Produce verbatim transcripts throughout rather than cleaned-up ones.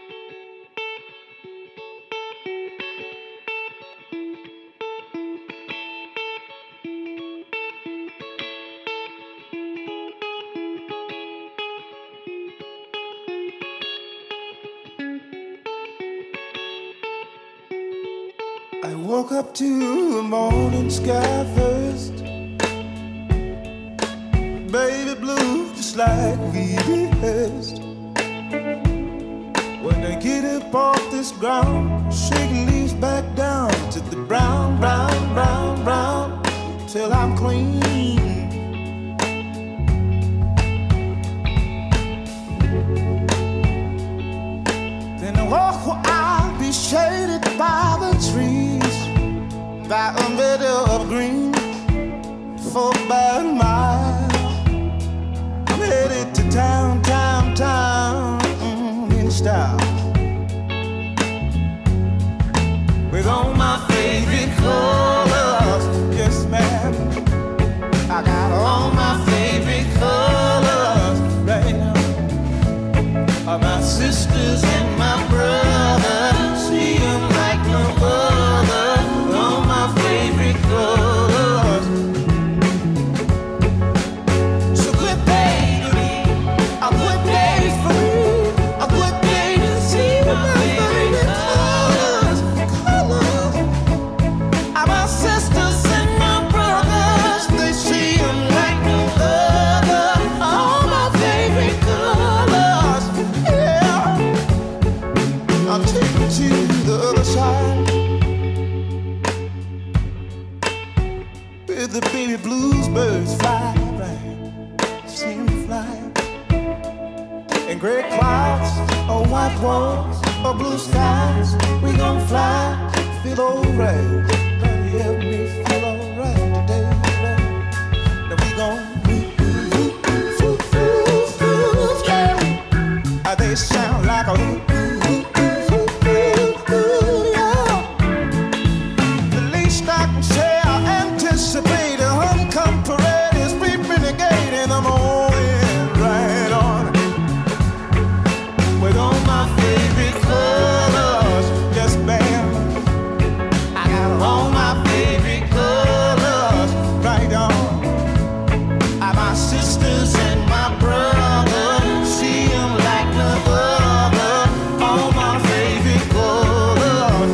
I woke up to the morning sky first, baby blue, just like we rehearsed. When I get up off this ground, shaking leaves back down to the brown, brown, brown, brown, till I'm clean. Then I walk where I'll be shaded by the trees, by a meadow of green, for about a mile. I'm headed to town, town, town, mm, in style, with all my favorite colors. Yes, ma'am, I got all my favorite colors right now. All my sisters and my brothers, see them like no other. All my favorite colors. So good day to me, a good day for me, a good day to see my favorite colors, colors. All my sisters and my brothers, they see them like no other. All my favorite colors, yeah. I'll take you to the other side, where the baby blues birds fly, right? See them fly. And gray clouds, or white walls, or blue skies, we gon' fly, feel alright. Gotta help me feel alright today, right? Now we gon' move, move, move, move, move, yeah. Uh, They sound like a ooh, ooh, ooh, ooh, ooh, ooh, yeah. The least I can say, I anticipate a homecoming parade is beeping the gate in the morning, right on. With all my favorite colors, yes, ma'am, I got all my favorite colors, right on. I my sisters and my brothers, see them like no other. All my favorite colors.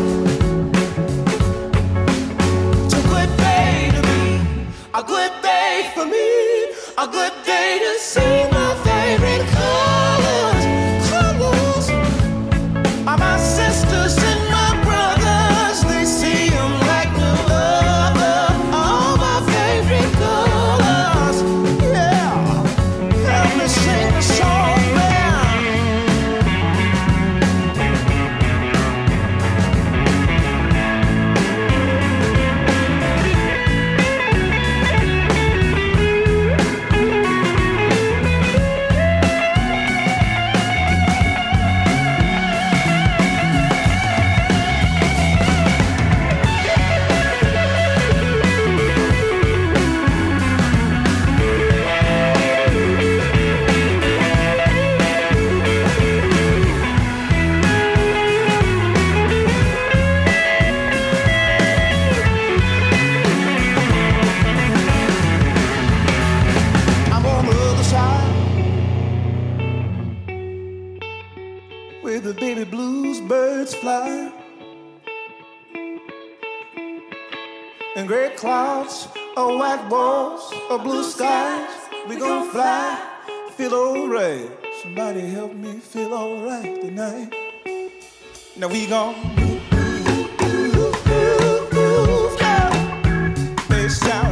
It's a good day to me, a good day for me, a good day to see my favorite colors, colors. All my sisters and my brothers, they see them like no other. All my favorite colors, yeah. Help me sing a song, man. I'm on the other side, where the baby blues birds fly, and gray clouds, or white walls, or blue skies, we gon' fly, feel alright. Somebody help me feel alright tonight. Now we gon' move, move, move, move, move, yeah. They sound